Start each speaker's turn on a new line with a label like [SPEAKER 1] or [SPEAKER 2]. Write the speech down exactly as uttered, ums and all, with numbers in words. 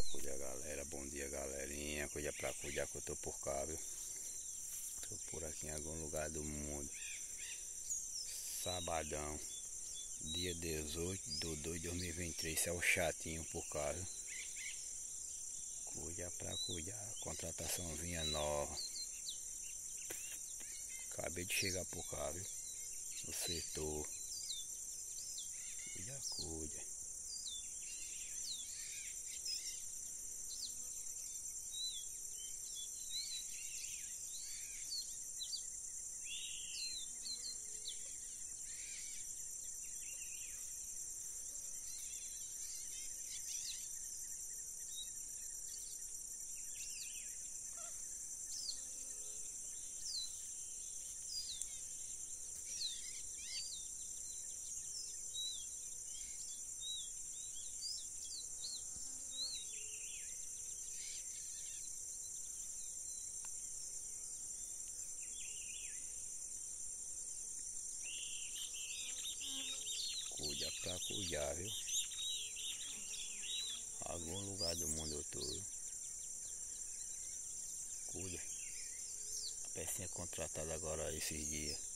[SPEAKER 1] Cuida, galera, bom dia, galerinha. Cuida pra cuidar que eu tô por cá, viu? Tô por aqui em algum lugar do mundo. Sabadão, dia dezoito de dois de dois mil e vinte e três. Esse é o chatinho por cá, viu? Cuida pra cuidar. Contrataçãozinha nova. Acabei de chegar por cá, viu? No setor. Cuida, cuida. Cuida pra cuidar, viu? Algum lugar do mundo eu tô, viu? Cuida. A pecinha contratada agora esses dias.